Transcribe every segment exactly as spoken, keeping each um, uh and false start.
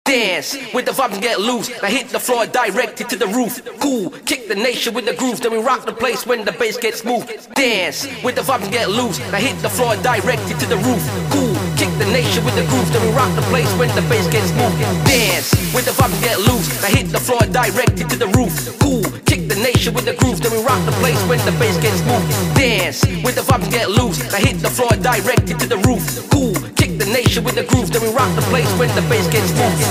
Dance with the vibe and get loose. Now hit the floor, directed to the roof. Cool, kick the nation with the grooves. Then we rock the place when the bass gets smooth. Dance with the vibe and get loose. Now hit the floor, directed to the roof. Cool, kick the nation with the grooves. Then we rock the place when the bass gets smooth. Dance with the vibe and get loose. Now hit the floor, directed to the roof. Cool, kick the nation with the grooves. Then we rock the place when the bass gets smooth. Dance with the vibe and get loose. Now hit the floor, directed to the roof. Cool, kick the nation with the grooves. Then we rock the place when the bass gets smooth.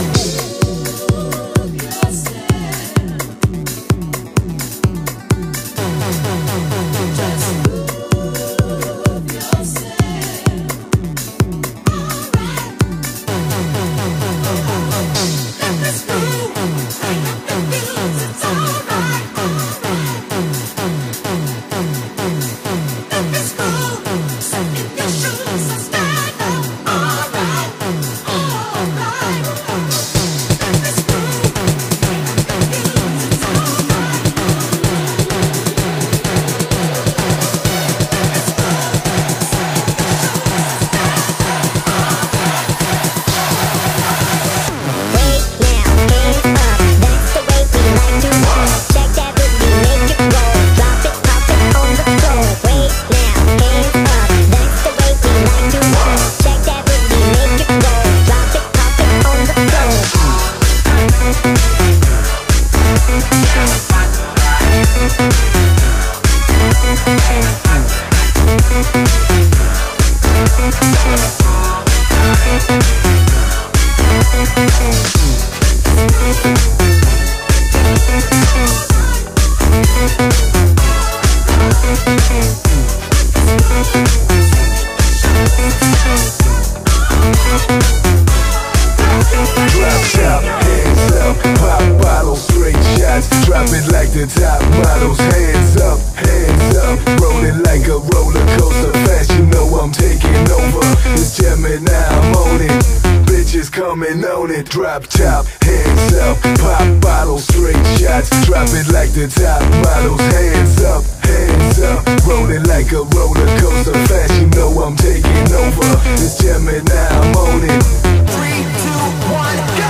Drop top, hands up, pop bottles, straight shots. Drop it like the top models. Hands up, hands up, rolling like a roller coaster. Fast, you know I'm taking over. It's jamming now, I'm on it. Three, two, one, go!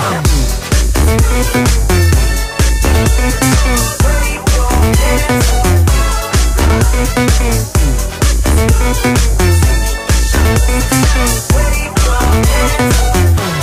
Wave your hands up. Wave your hands up.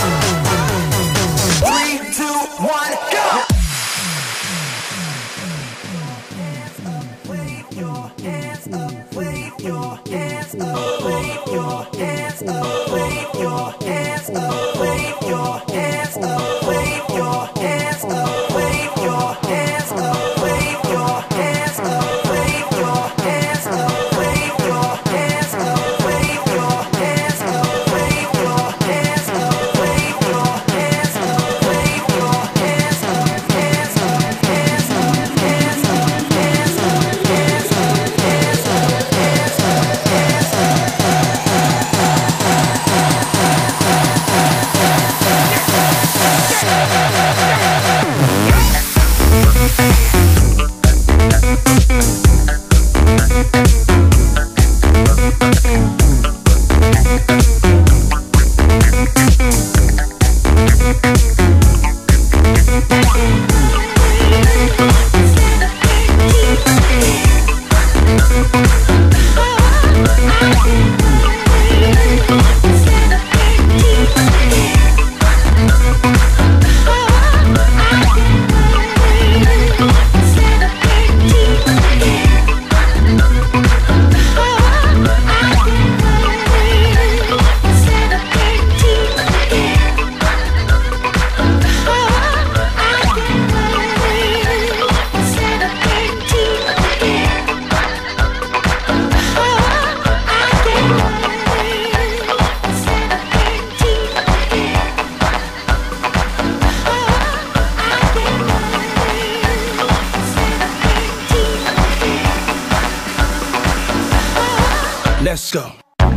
Let's go.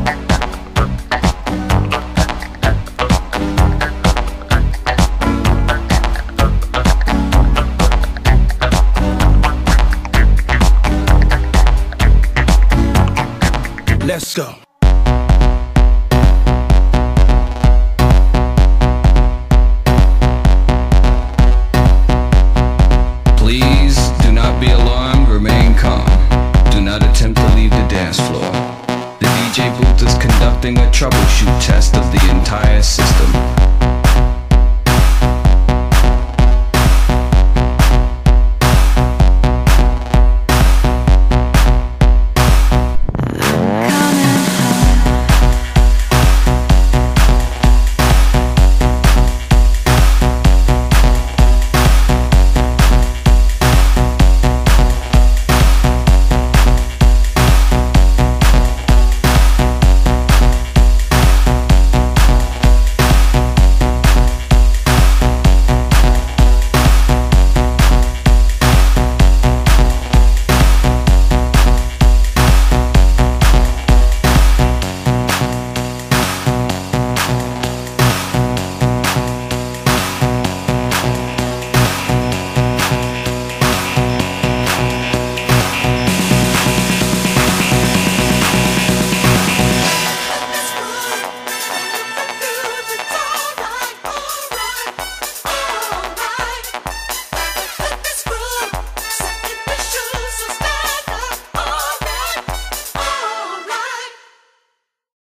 Let's go. chest